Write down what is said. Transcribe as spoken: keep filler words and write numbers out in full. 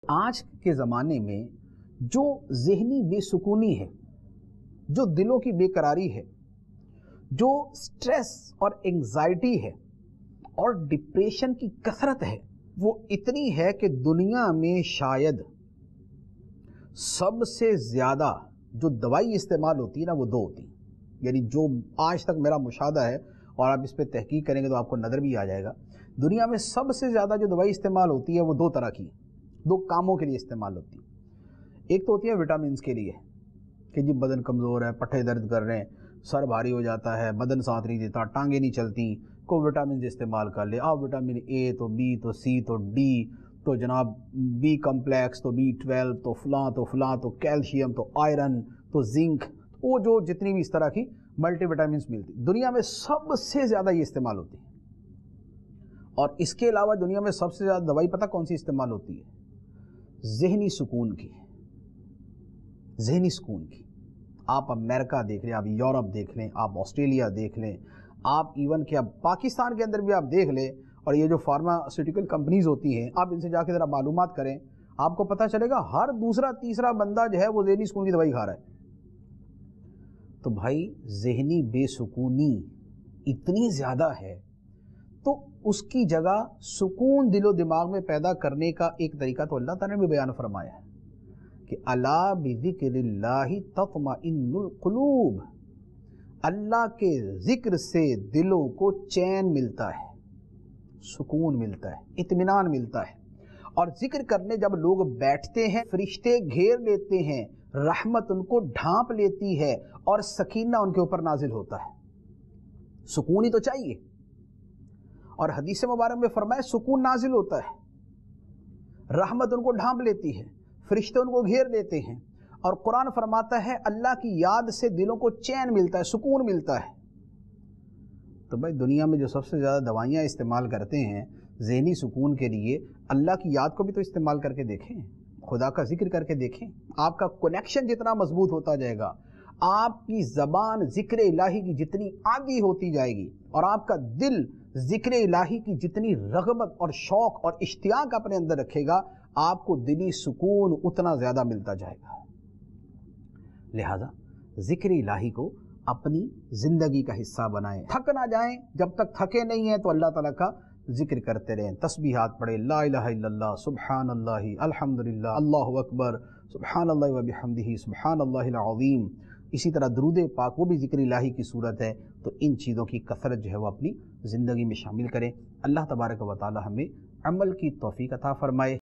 آج کے زمانے میں جو ذہنی بے سکونی ہے، جو دلوں کی بے قراری ہے، جو سٹریس اور انگزائٹی ہے اور ڈپریشن کی کثرت ہے، وہ اتنی ہے کہ دنیا میں شاید سب سے زیادہ جو دوائی استعمال ہوتی ہے نا وہ دو ہوتی ہیں. یعنی جو آج تک میرا مشاہدہ ہے اور آپ اس پہ تحقیق کریں گے تو آپ کو نظر بھی آ جائے گا، دنیا میں سب سے زیادہ جو دوائی استعمال ہوتی ہے وہ دو طرح کی، دو کاموں کے لیے استعمال ہوتی ہے. ایک تو ہوتی ہے وٹامنس کے لیے کہ جی بدن کمزور ہے، پٹھے درد کر رہے ہیں، سر بھاری ہو جاتا ہے، بدن ساتھ نہیں دیتا، ٹانگیں نہیں چلتی، کوئی وٹامنز استعمال کر لے. آپ وٹامن اے تو بی تو سی تو ڈی تو جناب بی کمپلیکس تو بی ٹویلو تو فلاں تو فلاں تو کیلشیم تو آئرن تو زنک، وہ جو جتنی بھی اس طرح کی ملٹی وٹامنس ملتی دنیا میں سب سے زیادہ یہ استعمال ہوتی ہے. اور اس کے علاوہ دنیا میں سب سے زیادہ دوائی پتہ کون سی استعمال ہوتی ہے؟ ذہنی سکون کی. ذہنی سکون کی. آپ امریکہ دیکھ لیں، آپ یورپ دیکھ لیں، آپ آسٹریلیا دیکھ لیں، آپ ایون کہ اب پاکستان کے اندر بھی آپ دیکھ لیں، اور یہ جو فارماسیوٹیکل کمپنیز ہوتی ہیں آپ ان سے جا کے ذرا معلومات کریں، آپ کو پتہ چلے گا ہر دوسرا تیسرا بندہ جو ہے وہ ذہنی سکون کی دوائی کھا رہا ہے. تو بھائی ذہنی بے سکونی اتنی زیادہ ہے تو اس کی جگہ سکون دل و دماغ میں پیدا کرنے کا ایک طریقہ تو اللہ تعالیٰ نے بھی بیان فرمایا ہے کہ الا بذکر اللہ تطمئن القلوب، اللہ کے ذکر سے دلوں کو چین ملتا ہے، سکون ملتا ہے، اطمینان ملتا ہے. اور ذکر کرنے جب لوگ بیٹھتے ہیں فرشتے گھیر لیتے ہیں، رحمت ان کو ڈھانپ لیتی ہے اور سکینہ ان کے اوپر نازل ہوتا ہے. سکون ہی تو چاہیے، اور حدیث مبارک میں فرمایا سکون نازل ہوتا ہے، رحمت ان کو ڈھانپ لیتی ہے، فرشتے ان کو گھیر لیتے ہیں، اور قرآن فرماتا ہے اللہ کی یاد سے دلوں کو چین ملتا ہے، سکون ملتا ہے. تو بھائی دنیا میں جو سب سے زیادہ دوائیاں استعمال کرتے ہیں ذہنی سکون کے لیے، اللہ کی یاد کو بھی تو استعمال کر کے دیکھیں، خدا کا ذکر کر کے دیکھیں. آپ کا کنیکشن جتنا مضبوط ہوتا جائے گا، آپ کی زبان ذکر الہی کی جتنی عادی ہوتی جائے گی، اور آپ کا دل ذکر الہی کی جتنی رغبت اور شوق اور اشتیاق اپنے اندر رکھے گا، آپ کو دلی سکون اتنا زیادہ ملتا جائے گا. لہذا ذکر الہی کو اپنی زندگی کا حصہ بنائیں. تھک نہ جائیں، جب تک تھکے نہیں ہیں تو اللہ تعالیٰ کا ذکر کرتے رہیں، تسبیحات پڑھیں، لا الہ الا اللہ، سبحان اللہ، الحمدللہ، اللہ اکبر، سبحان اللہ و بحمدہ، سبحان اللہ العظیم. اسی طرح درود پاک وہ بھی ذکر الہی کی صورت ہے. تو ان چیزوں کی کثرت جو ہے وہ اپنی زندگی میں شامل کریں. اللہ تبارک و تعالی ہمیں عمل کی توفیق عطا فرمائے.